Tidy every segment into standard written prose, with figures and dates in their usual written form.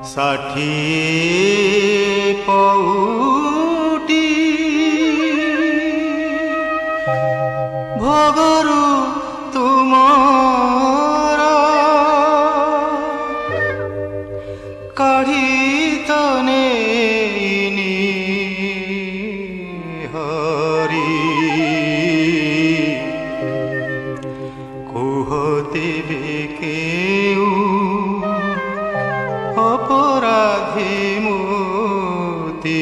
ଷାଠିଏ ପଉଟି ଭୋଗରୁ ତୁମର କାଢ଼ି ତ ନେଇନି ହରି କୁହତିବେ କେଉଁ ଅପରାଧୀ ମୋତି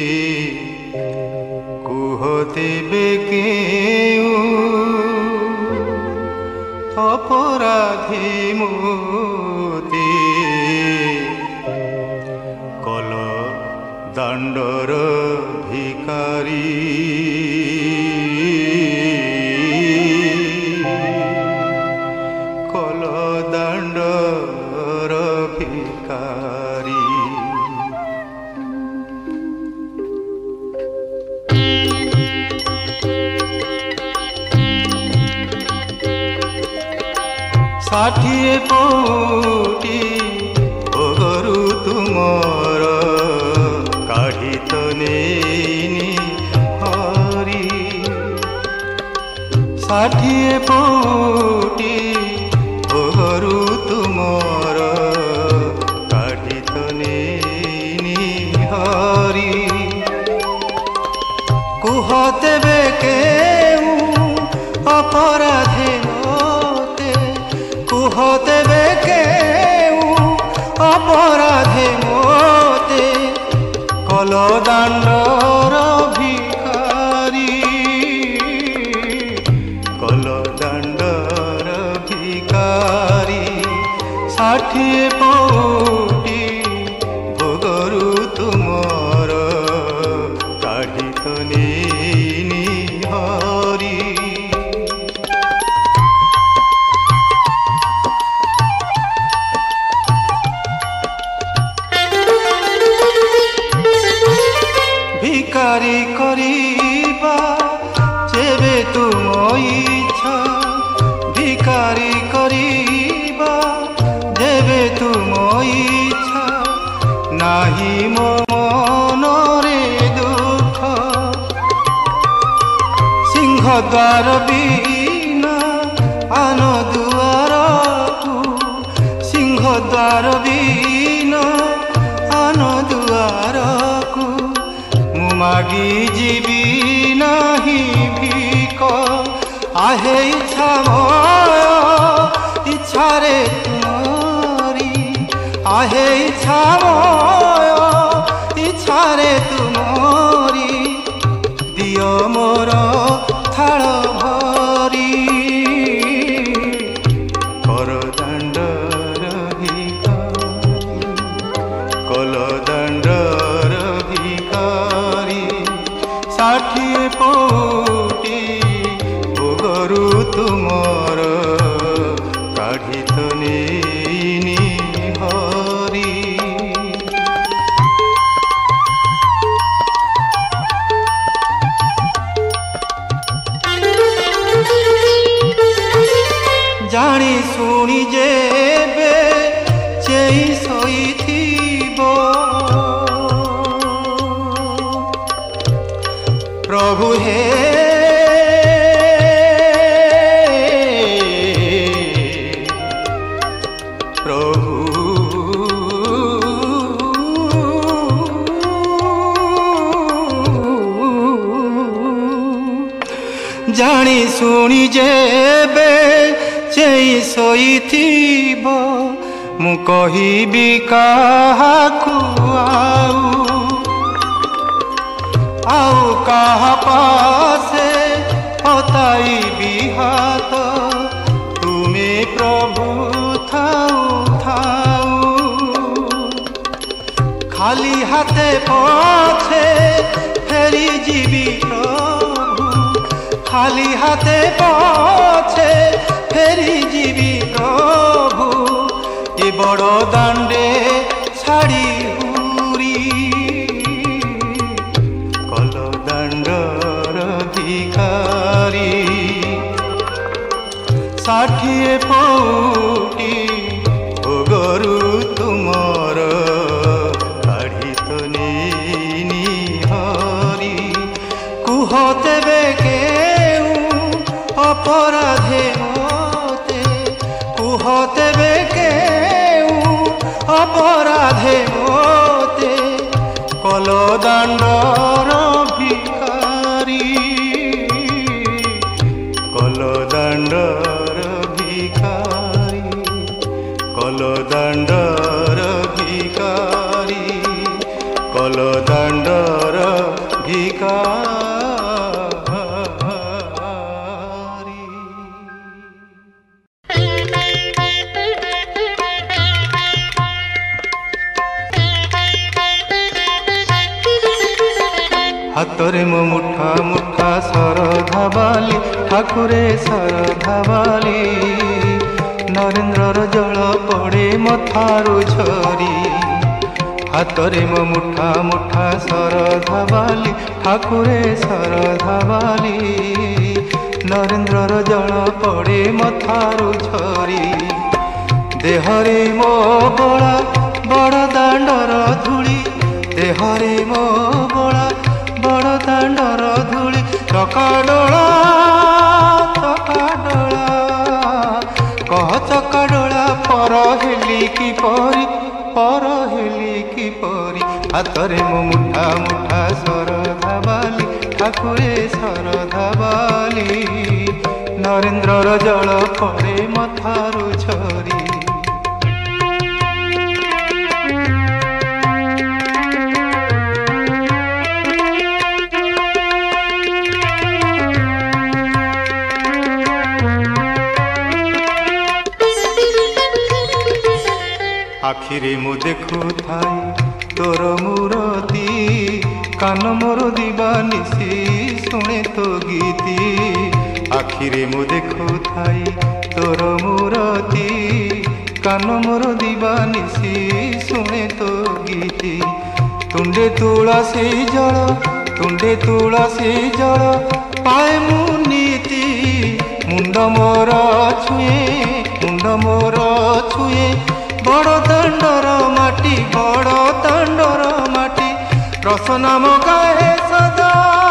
କୁହତିବେ କେଉଁ ଅପରାଧୀ ମୋତି କଲ ଦାଣ୍ଡର ଭିକାରୀ କଲ ଦାଣ୍ଡର ଭିକାରୀ ଷାଠିଏ ପଉଟି ଭୋଗରୁ ତୁମର କାଢ଼ି ତ ନେଇନି ହରି ଷାଠିଏ ପଉଟି ଭୋଗରୁ ତୁମର କାଢ଼ି ତ ନେଇନି ହରି କୁହ ତେବେ କେଉଁ ଅପରାଧେ ମୋତେ କୁହ ତେବେ କେଉଁ ଅପରାଧେ ମୋତେ କଲ ଦାଣ୍ଡର ଭିକାରୀ କଲ ଦାଣ୍ଡର ଭିକାରୀ ଷାଠିଏ ପଉଟି ଭୋଗରୁ ତୁମର କାଢ଼ି ତ ନେଇନି ହରି ভিকারি করিবা যেবে তুম ইচ্ছা ভিকারি করিবা যেবে তুম ইচ্ছা নাহি মো মনরে দুঃখ সিংহদ্বার বিনা আন দুয়ারকু সিংহদ্বার বিনা আন দুয়ারকু মাগি ଯିବି ନାହିଁ ଭିକ ଆହେ ଇଚ୍ଛା ମୟ ଇଚ୍ଛାରେ ତୁମରି ଆହେ ଇଚ୍ଛା ମୟ ଇଚ୍ଛାରେ ତୁମରି ଦିଅ ମୋର ଥାଳ ଭରି କର ଦାଣ୍ଡର ଭିକାରୀ କଲ ଦାଣ୍ଡର ଭିକାରୀ ଷାଠିଏ ପଉଟି ଭୋଗରୁ ତୁମର କାଢ଼ି ତ ନେଇନି ହରି ଜାଣି ଶୁଣି ଯେବେ ଚେଇ ଶୋଇଥିବ प्रभु हे प्रभु जानी सुनी जेबे चेई शोइथिब मु कहिबी काहाकु आउ कहा पासे हताइबी हाथ तुमे प्रभु थाऊ थाऊ खाली हाथे पछे फेरी जीवी प्रभु खाली हाथे पछे फेरी जीवी प्रभु ए बड़ दांडे छाड़ी ষাঠিয়ে পৌটি ভোগରୁ ତୁମର ଅପରାଧେ ମୋତେ କଲ ଦାଣ୍ଡର ଭିକାରୀ, କଲ ଦାଣ୍ଡର ଭିକାରୀ, କଲ ଦାଣ୍ଡର ଭିକାରୀ, କଲ ଦାଣ୍ଡର ଭିକାରୀ। हातरे मो मुठा मुठा सरधा बाली ठाकुरे सरधा बाली, नरेंद्रर जल पड़े मथारु झरी। हातरे मो मुठा मुठा सरधा बाली ठाकुरे सरधा बाली, नरेंद्रर जल पड़े मथारु झरी। देहरे मो बड़ा बड़ दांडर धूली, देहरे मो बड़ा बड़ दांडर धूली। चकाडोला चकाडोला कह चकाडोला पर हेली की परी, पर हेली की परी। हातरे मो मुठा मुठा सरधा बाली ठाकुरे सरधा बाली, नरेंद्रर जल पड़े मथारु झरी। आखिरे मु देखु थाई तोर मूरती, कान मोर दीवानिसी शुणे तो गीती। आखिरे मु देखु थाई तोर मूरती, कान मोर दीवानिसी शुणे तो गीती। तुंडे तुळसी जल, तुंडे तुळसी जल पाए मु नीति। मुंड मोर छुए, मुंड मोर छुए बड़ दांडर माटी, बड़ दांडर माटी। रस नाम गाए सदा,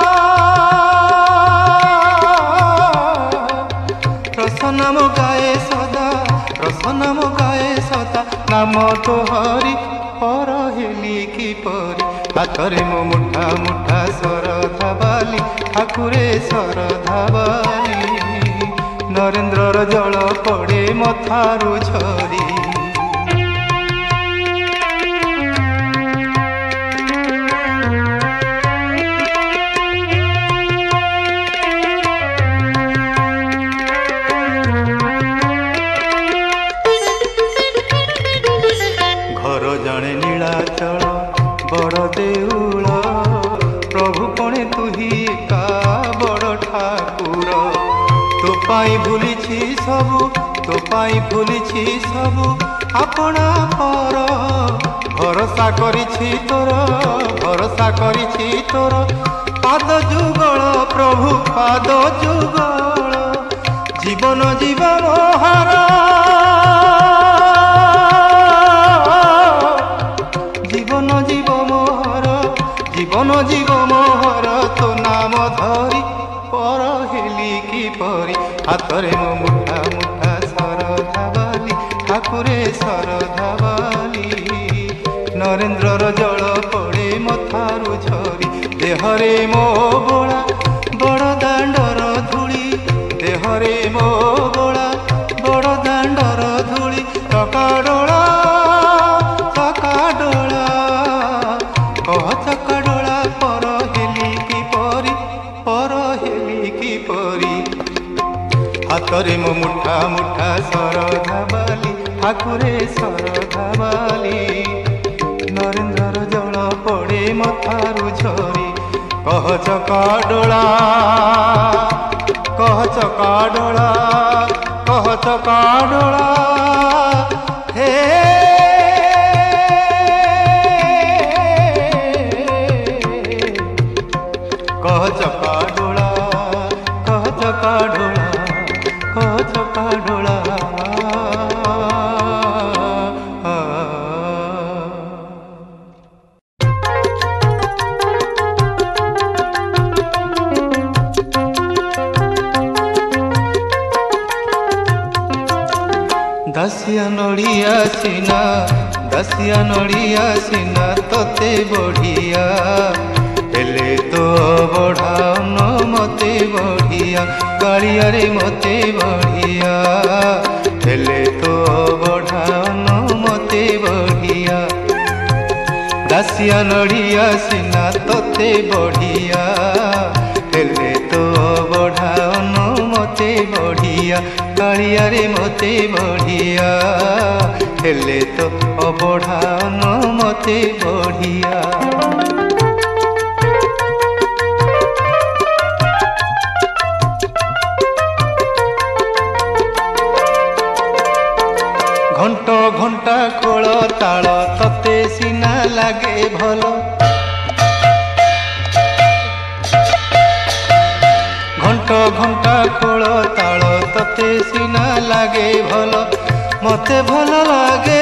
रस नाम गाए सदा, रस नाम गाए सदा। नाम तो हरि पर हेली की परी। हातरे मो मुठा मुठा सरधा बाली ठाकुरे सरधा बाली, नरेंद्रर जल पड़े मथारु झरी। जाने नीलाचल बड़ देउल, प्रभु कणे तुही एका बड़ ठाकुर। तो पाई भूलिछि सबु, तो पाई भूलिछि सबु आपना पर। भरोसा करिछि तोर, भरोसा करिछि तोर पाद जुगल प्रभु पाद जुगल। जीवन जीवा मोहर, जीवन जीव मोहर, जीवन जीव मोहर। तो नाम धरी पर हेली की परी। हातरे मो मुठा मुठा सरधा बाली ठाकुरे सरधा बाली, नरेंद्रर जल पड़े मथारु झरी। देहरे मो बड़ा बड़ दांडर धूली, देहरे मो बड़ा बड़ दांडर धूली। चकाडोला चकाडोला कह चकाडोला पर हेली की परी, पर हेली की परी। हातरे मो मुठा मुठा सरधा बाली ठाकुरे सरधा बाली, नरेंद्रर जल पड़े मथारु झरी। कह चकाडोला कह चकाडोला कह चकाडोला हे कह चकाडोला कह चकाडोला कह चकाडोला। दासिया नड़िया सीना दासिया नड़िया सिना तोते बढ़िया हेले तो बढ़ाउन मते बढ़िया कालिया रे मते बढ़िया हेले तो बढ़ाउन मते बढ़िया दासिया नड़िया सिना तोते बढ़िया हेले तो बढ़ाउन मते बढ़िया कालिया रे मते बढ़िया हेले तो बढ़ाउन मते बढ़िया। घंट घंटा खोल ताल तते सिना लागे भल घंट घंटा खोल ताल तते सिना लागे भल मते भल लागे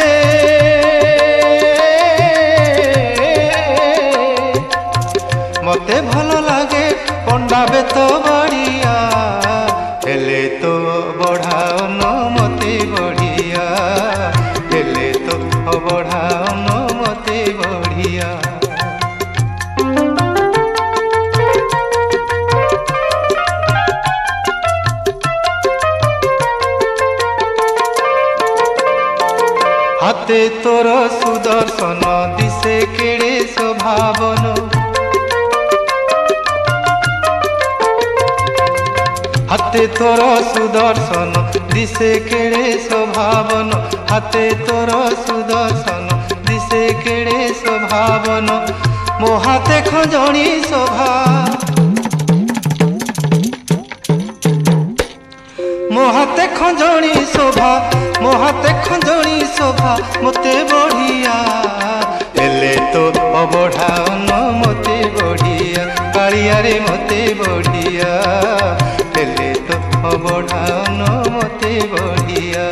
मते भल लागे पंडा बेत बढ़िया हेले तो बढ़ाउन मते बढ़िया हेले तो बढ़ाउन मते बढ़िया। हाथे तोर सुदर्शन दिसे केड़े स्वभावन हाथे तोर सुदर्शन दिसे केड़े स्वभावन हाथे तोर सुदर्शन दिसे केड़े स्वभावन मो हाथे खंजणी शोभा मो हाथे खंजणी शोभा मो हाथे खंजणी शोभा मते बढ़िया हेले तो बढ़ाउन मते बढ़िया कालिया रे मते बढ़िया हेले तो बढ़ाउन मते बढ़िया।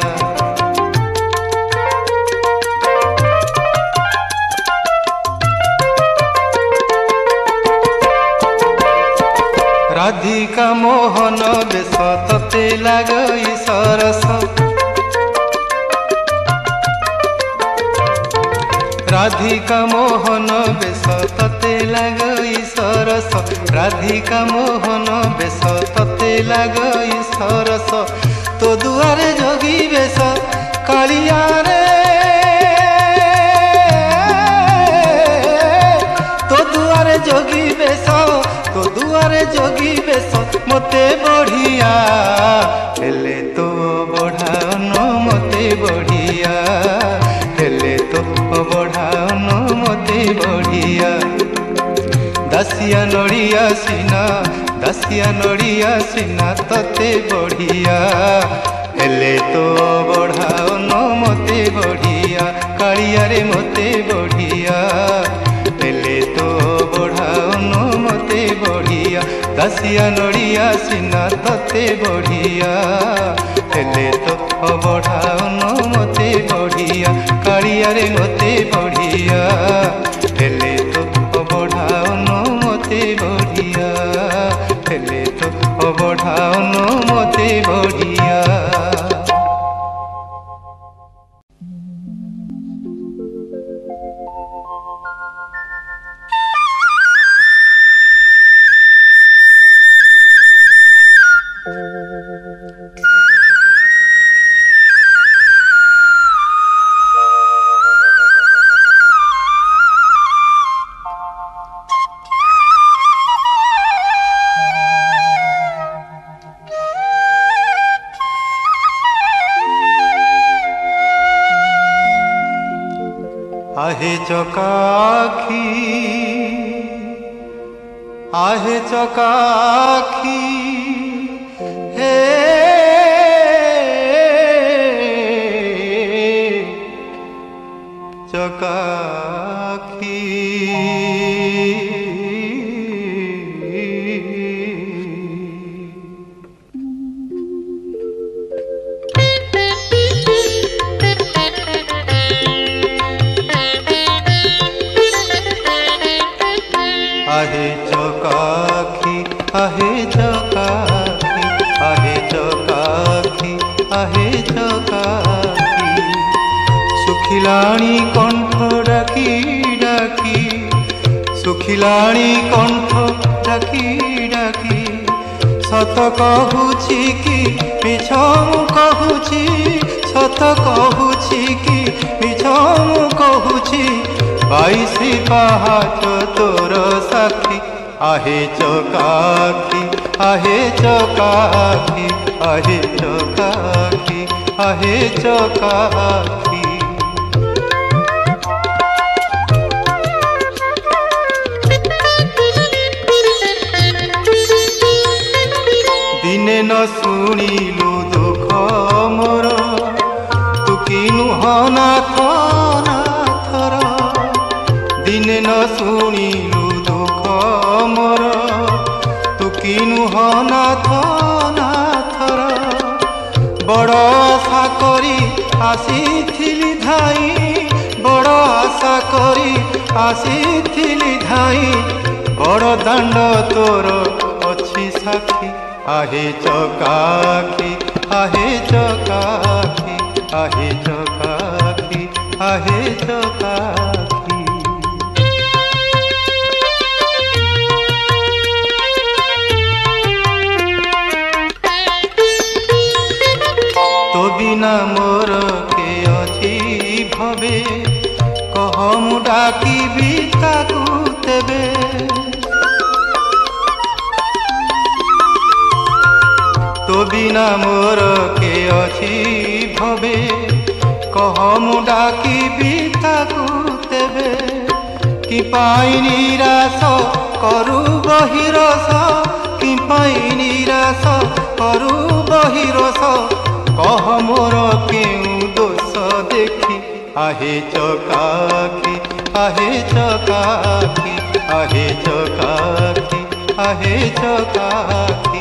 राधिका मोहन बेश तते लागई सरस राधिका मोहन बेश तते लागई सरस राधिका मोहन बेश तते लागई सरस तो दुआरे जोगी बेश कालिया रे तो दुआरे जोगी बेश तो दुआरे जोगी बेश मते बढ़िया हेले तो बढ़ाउन मते बढ़िया हेले तो बढ़ाउन मते बढ़िया। दासिया नड़िया सिना तते बढ़िया हेले तो बढ़ाउन मते बढ़िया कालिया रे मते बढ़िया हेले तो बढ़ाउन मते बढ़िया दासिया नड़िया सिना तते बढ़िया हेले तो बढ़ाउन मते बढ़िया कालिया रे मते बढ़िया हेले तो बढ़ाउन मते बढ़िया हेले तो बढ़ाउन मते बढ़िया। आहे चकाखी हे चकाखी आहे चकाखी आहे चकाखी आहे चकाखी आहे चकाखी सुखिलाणी कौन ଶୁଖିଲାଣି କଣ୍ଠ ଡାକି ଡାକି ସତ କହୁଛି କି ମିଛ ମୁଁ କହୁଛି ସତ କହୁଛି କି ମିଛ ମୁଁ କହୁଛି 22 ପାହାଚ ତୋର ସାକ୍ଷୀ आहे ଚକାଖି आहे ଚକାଖି आहे ଚକାଖି आहे ଚକାଖି दिने न शुणिलु दुख मोर तू किनु नाथ नाथर दिने न शुणिलु दुख मोर तू किनु नाथ नाथर बड़ आशा करी आसीथिली धाई बड़ आशा करी आसीथिली धाई बड़ दांड तोर अच्छी साक्षी आहे चकाखी आहे चकाखी आहे चकाखी आहे चकाखी तो बिना मोर के अछि भवे कह मु डाकिबी ताकू तेबे तो बिना मोर के अछि भवे कह मु डाकिबी ताकू तेबे कि पाई निराश करू बहिरस कि पाई निराश करू बहिरस कह मोर केउ दोष देखी आहे चकाखी आहे चकाखी आहे चकाखी आहे चकाखी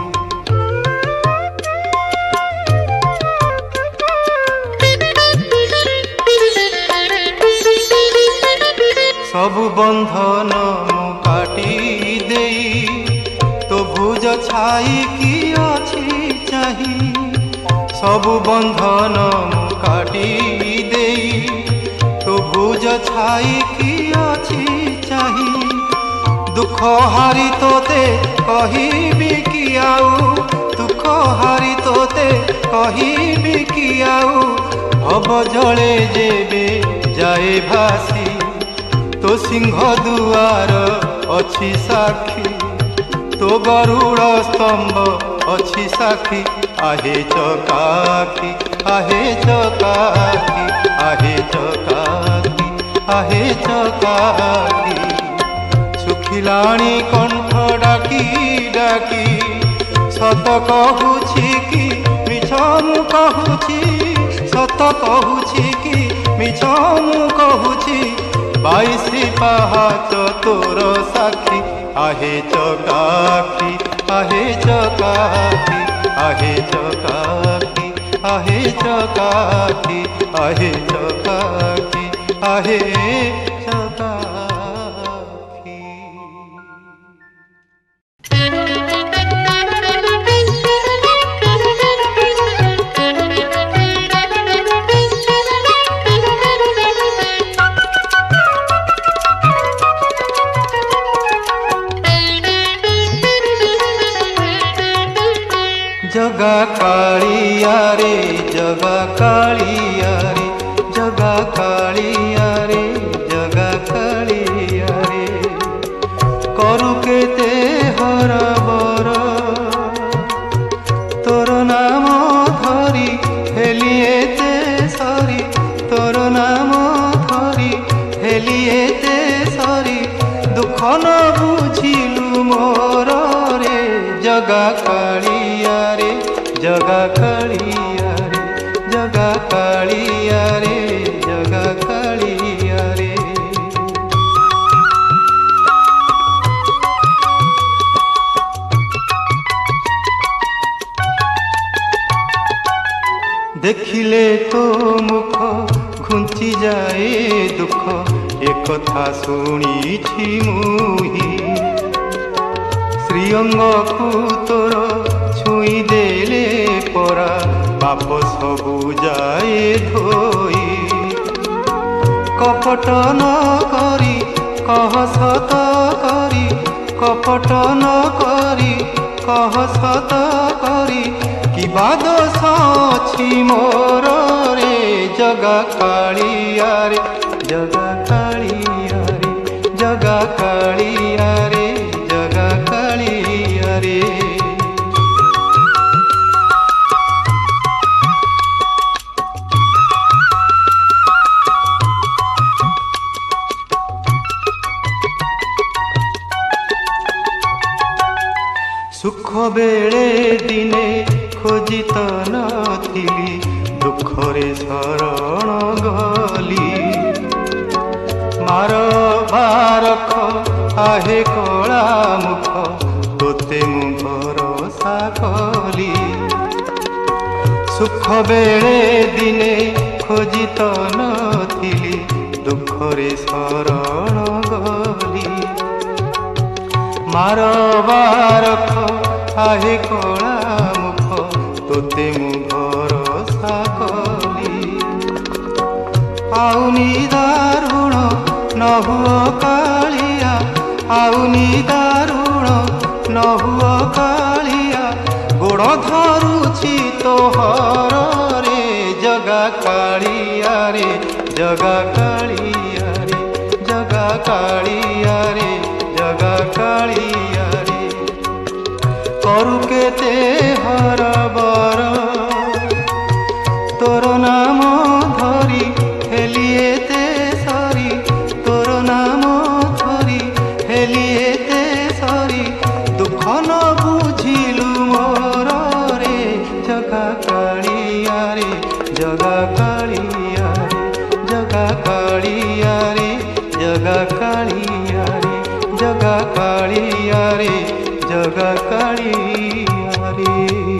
सबु बंधन मु काटी देई तो भुज छाई की अछि चाही सबु बंधन मु काटी देई तो भुज छाई की अछि चाही दुख हारी तोते कहिबी कि आउ दुख हारी तोते कहिबी कि आउ भव जले जेबे जाए भासी तो सिंह दुआर अच्छी साक्षी तो गरुड़ स्तंभ अच्छी साक्षी आहे चकाखी आहे चकाखी आहे चकाखी आहे चकाखी सुखिलाणी कंठ डाकी डाकी सत कहूछि कि मिछ मु कहूछि सत कहूछि कि मिछ मु कहूछि 22 पाहाच तोर साक्षी आहे चकाखी आहे चकाखी आहे चकाखी आहे चकाखी आहे चकाखी आहे चकाखी जगा कालिया रे जगा कालिया रे जगा कालिया रे जगा कालिया रे करू केते हरबर तोर नाम धरी हेलिएते सरी तोर नाम धरी हेलिएते सरी दुख न बुझिलु मोर रे जगा कालिया रे जगा कालिया रे जगा कालिया रे जगा कालिया रे देखिले तो मुख घुंची जाए दुख एक कथा शुणी मुही श्रीअंग को तोर छुई देले परा पाप सबु जाए धोई कपट न करी कह सत कपट न करी कह सत करी कि बादश अछि मोर रे जगा कालिया रे जगा कालिया रे जगा कालिया रे जगा कालिया रे। सुख बेले दिने खोजी तो नथिली दुखरे शरण गली मार बारख आहे कला मुख तोते मु भरोसा कली। सुख बेले दिने खोजी तो नथिली दुखरे शरण गली मार बारख आहे कला मुख तोते मु भरोसा कली। आउनी दारुण न हुओ कालिया आउनी दारुण न हुओ कालिया गोड़ धरुछि तोहर रे जगा कालिया रे जगा कालिया रे जगा कालिया रे जगा कालिया रे। करू केते हरबर तोर नाम धरी हेलिएते सरी तोर नाम धरी हेलिएते सरी दुख न बुझिलु मोर रे जगा कालिया रे जगा कालिया रे जगा कालिया रे जगा कालिया रे जगा कालिया रे जगा कालिया रे।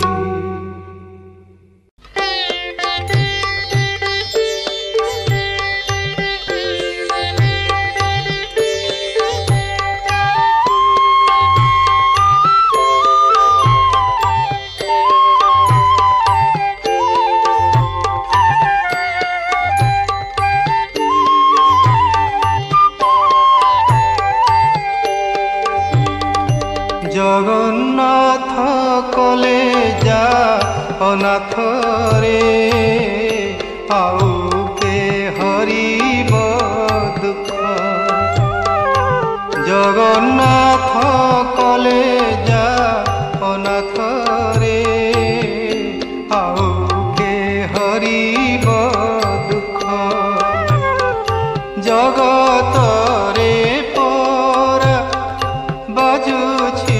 जगन्नाथ कले जा अनाथ रे आउ के हरिब दुख जगन्नाथ कले जा अनाथ रे आउ के हरिब दुख जगत रे परा बाजुछि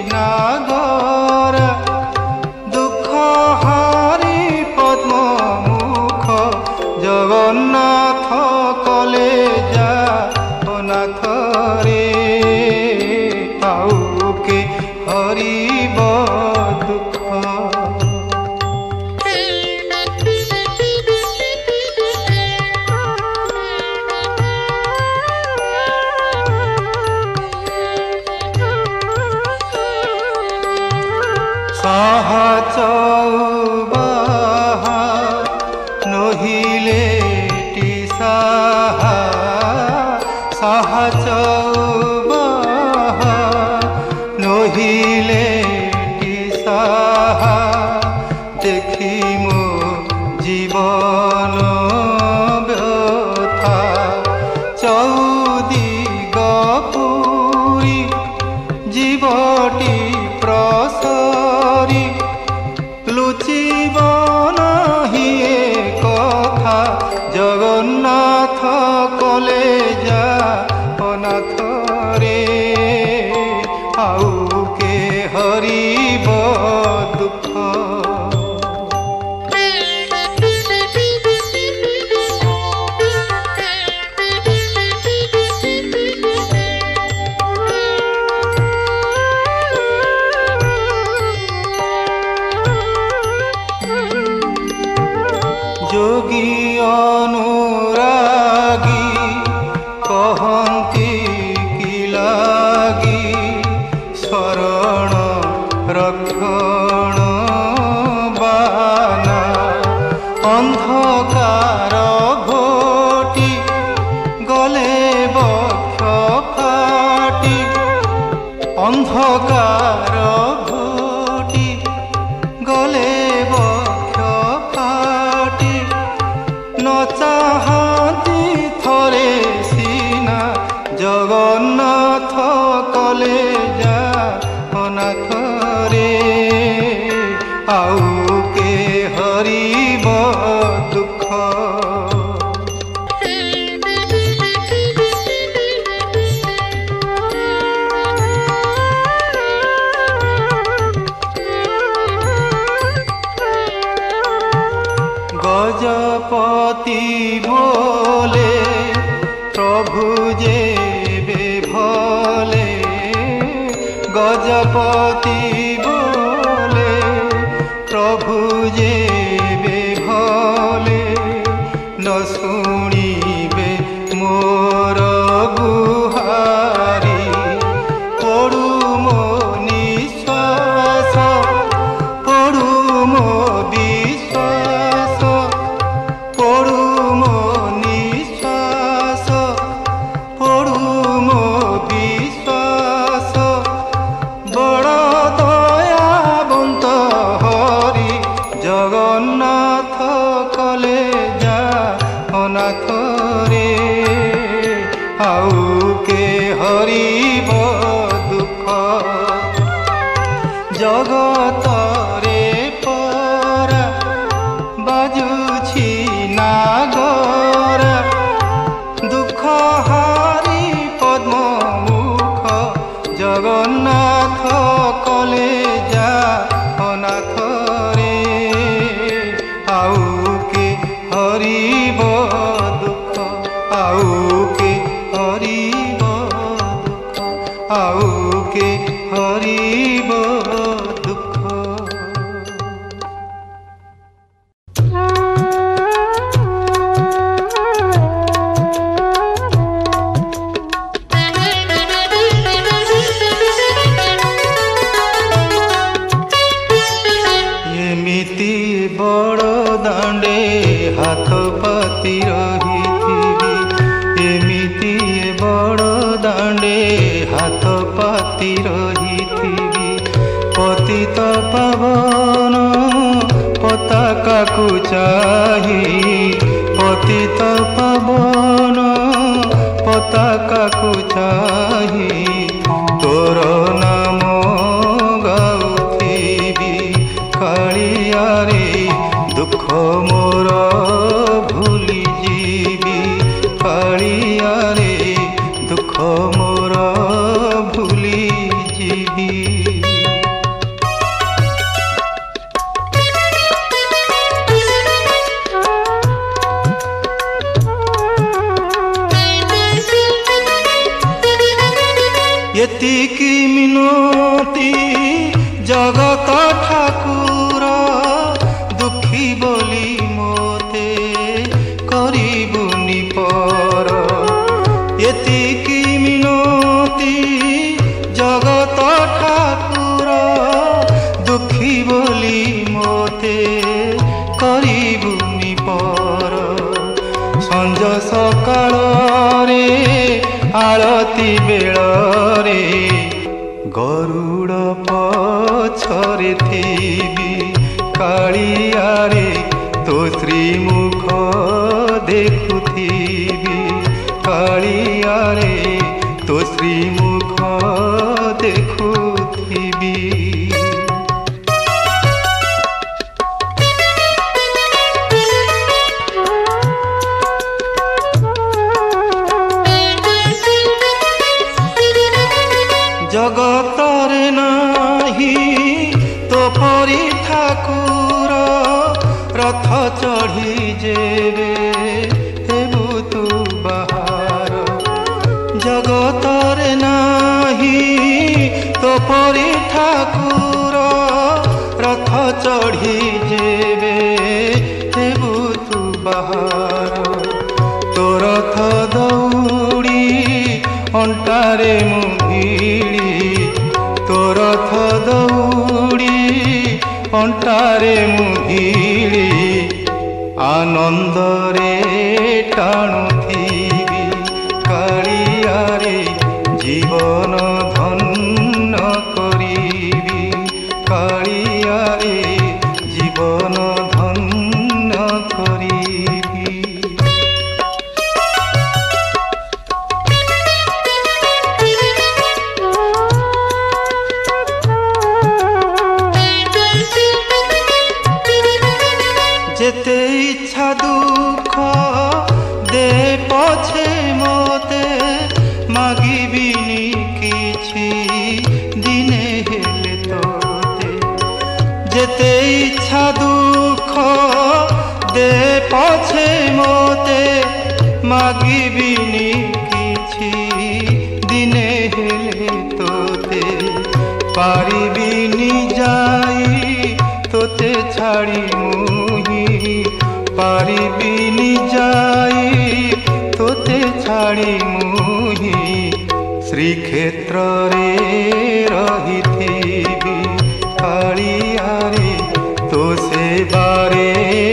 जगन्नाथ कले जा अनाथ रे आउ के हरिब दुख। साहा चौबाहा नहिले साहा साहा चौबाहा नहिले साहा देखी मो जीवन व्यथा चौदिग पूरी जीवटी प्रसरी लुचिब नाही कथा जगन्नाथ कले जा अनाथ रे आउ के हरिब दुख। जोगी अनुरागी कहती कि लागी शरण रक्षण बाना अंधकार घोटी गले बक्ष फाटी कले जा अनाथरे आउ के हरिब दुख गजपति बोले प्रभु जे भले गजपति बोले प्रभु जे भले न शुणिबे मोर गुहारी पड़ू मो निश्वास पड़ू मो विश्वास पड़ू मो निश्वास पड़ू मो विश्वास बड़ दयाबंत हरि जगन्नाथ कले जा अनाथ रे आउ के हरिब दुख जगत रे परा बाजुछि नागरा दुख हारी पद्म मुख जगन्नाथ कले जा अनाथ रे आउ के हरिब दुख आउ के हरिब दुख आउ के हरिब दुख एमिति बड़ दांडे हाथ पाती रही एमिति बड़ दांडे हाथ पाती रही पतित पावन पताका को चाही पतित पावन पताका को चाही तोर नाम गाउथिबी कालिया रे दुख मोर भूली जीवी कालिया रे दुख मोर भूली जीवी एतिकी मिनती जगत ठाकुर दुखी बोली मोते करिबुनि पर एतिकी मिनती जगत ठाकुर दुखी बोली मोते करिबुनि पर संज सकाळ रे आळती बेळ रे गरुड़ पछरे थीबी कालिया रे तो श्रीमुख देखुथीबी कालिया रे तो श्रीमुख देखुथीबी जगतरे नाही तो परी ठाकुर रथ चढ़ी जेबे हेबु तू बाहार जगतरे नाही तो परी ठाकुर रथ चढ़ी जेबे हेबु तू बाहार तो रथ दौड़ी अंटारे मुहिड़ी तो रथ दौड़ी अंटारे मुहिड़ी आनंदरे टाणुथीबी कालिया रे जीवन धन्य करीबी कालिया रे जीवन धन्य करीबी मागिबिनी किछि दिने हेले तोते जेते इच्छा दुख दे पछे मोते मागिबिनी किछि दिने हेले तोते पारिबिनी जाई तोते छाड़ी मुही पारिबिनी जाई तोते छाड़ी मुही श्रीक्षेत्र रे रहिथिबी कालिया रे तो सेबारे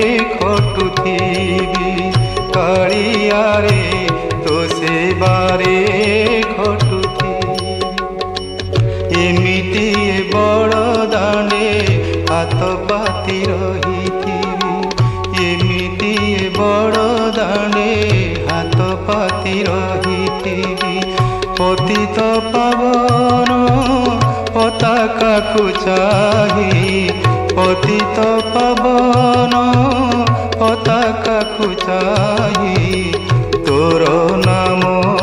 खटुथिबी कालिया रे तो सेबारे खटुथिबी एमिति बड़ दांडे हाथ पाती रहिथिबी एमिति बड़ दांडे हाथ पाती रहिथिबी पतित पावन पताका को चाही पतित पावन पताका को चाही तोर नाम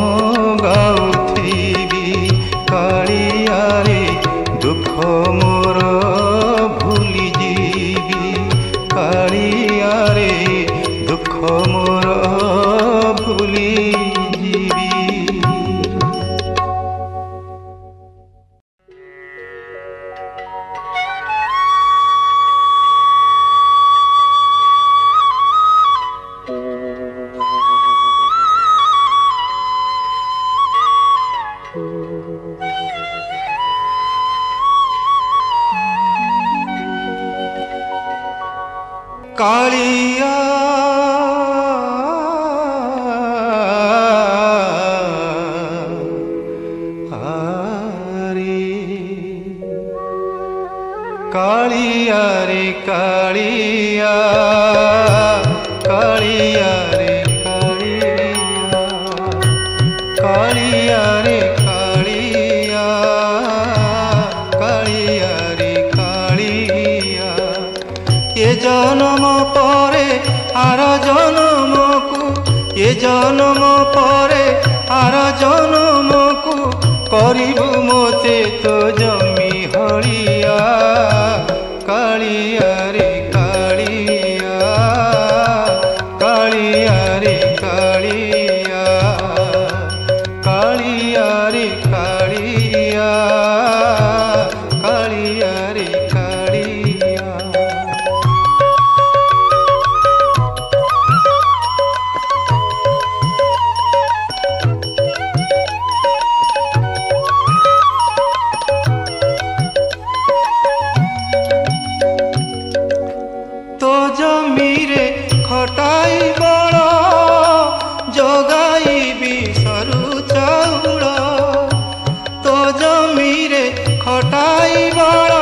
गाउथिबी कालिया रे दुख मोर भूली जीवी कालिया रे दुख मोर भूली जीवी। कालिया कालिया रे कालिया कालिया रे कालिया कालिया रे कालिया कालिया रे कालिया ये जन्म परे आर जन्म को ये जन्म परे आर जन्म को करिबु मोते तो जमी हलिया कालिया रे कालिया कालिया रे कालिया कालिया रे कालिया कालिया रे कालिया। तो जमीरे खटाई बड़ जगाई सरू चाउल तो जमीरे खटाई बड़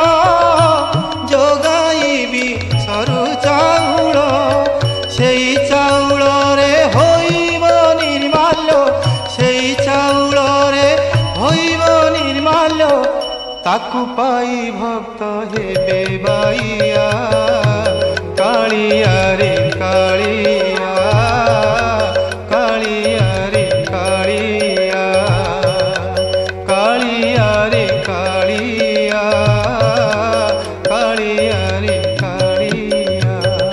जगाई सरू चाउल सेई चाउल रे होइब निर्माल्य सेई चाउल रे होइब निर्माल्य ताकू पाई भक्त हेबे बाइया कालिया रे कालिया कालिया रे कालिया कालिया रे कालिया कालिया रे कालिया।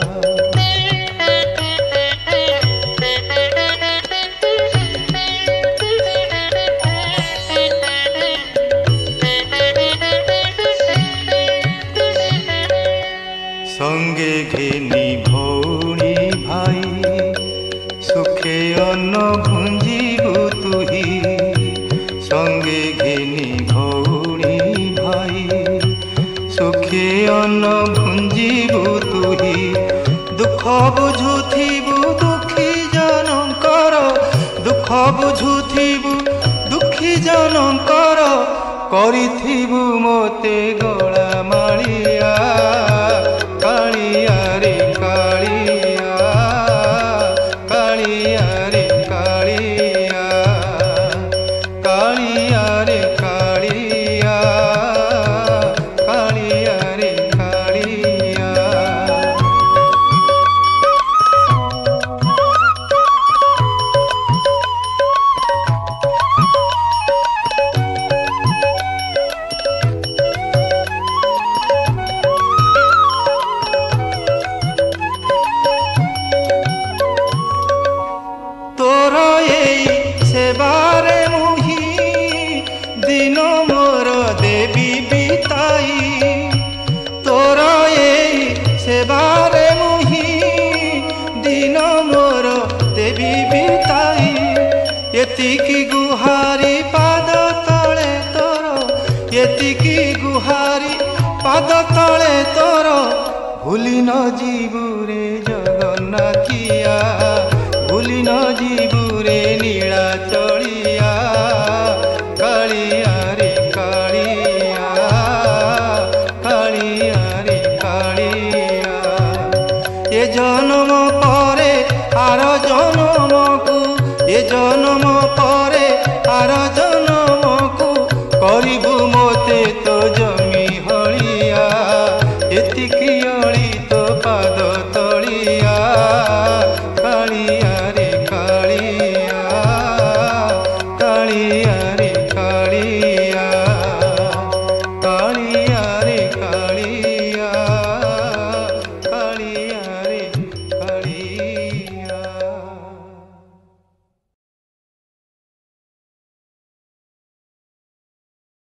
संगे घेनी भौणी भाई सुखे अन्न भुंजीबु तुही संगे घेनी भौणी भाई सुखे अन्न भुंजीबु तुही दुख बुझुथिबु दुखी जनकर दुख बुझुथिबु दुखी जनकर करिथिबु मोते गला मालिया कालिया रे कालिया कालिया रे कालिया कालिया रे कालिया कालिया रे कालिया। एतिकी गुहारी पाद तले तोर भूली न जीवुरे जगन्नाथिया भूली न जीवुरे नीलाचल।